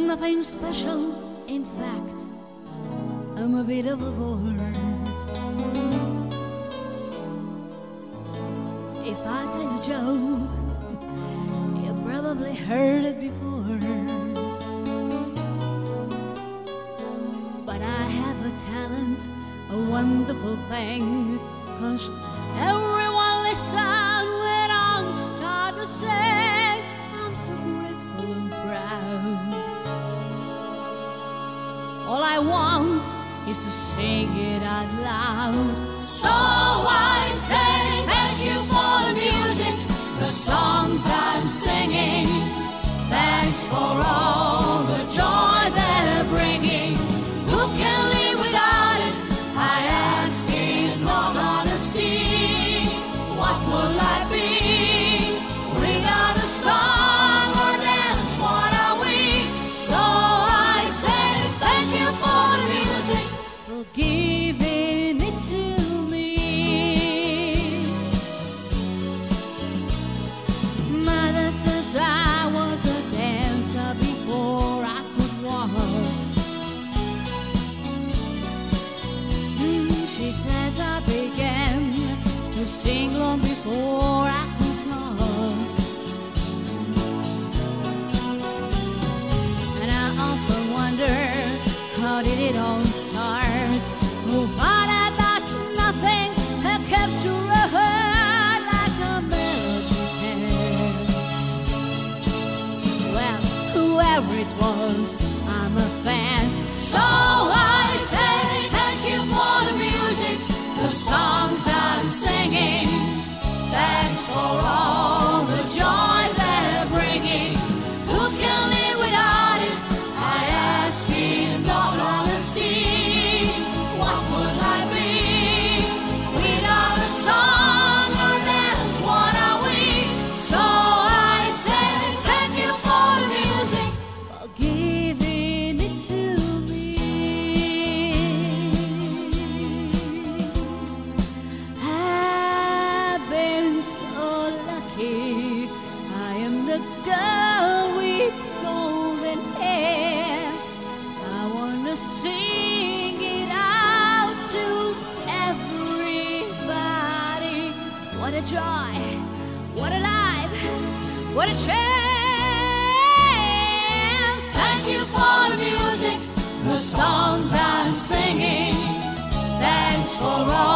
nothing special, in fact, I'm a bit of a bird. If I tell a joke, you probably heard it before. But I have a talent, a wonderful thing, 'cause everyone listen when I'm start to sing. I'm so grateful and proud. All I want is to sing it out loud. So I say thank you for the music, the songs I'm singing. Thanks for all the joy they're bringing. Who can live without it? I ask in all honesty. What will I be without a song or dance? What are we? So I say thank you for the music, for giving it to me. Mother says I was a dancer before I could walk. She says I began to sing long before I could talk. And I often wonder, how did it all start? Who found out that nothing had kept to run like a melody can? Well, whoever it was, I'm a fan. so I say thank you for the music, the songs I'm singing. Thanks for all the joy they're bringing. Who can live without it? I ask in all honesty. What would I be without a song or dance? What are we? So I say thank you for the music, For giving it to me. I've been so lucky. I am the girl with golden hair. I want to sing it out to everybody. What a joy, what a life, what a chance. thank you for the music, the songs I'm singing. Thanks for all